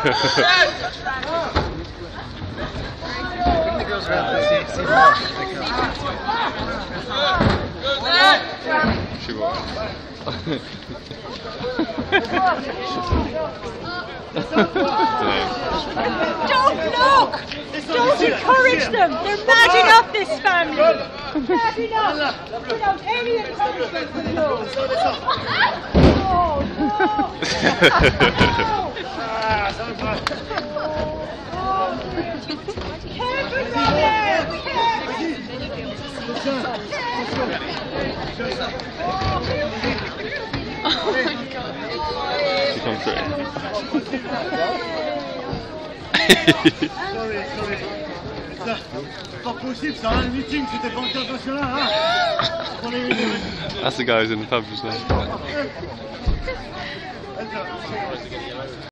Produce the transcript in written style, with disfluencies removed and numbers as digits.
She will. Don't look! Don't encourage them! They're mad enough, this family! Mad enough! Without any encouragement from you! Oh, no! Careful down there! She comes through. Sorry. C'est pas possible, ça, un meeting, c'était pas international, hein. That's the guy who's in the pub just now.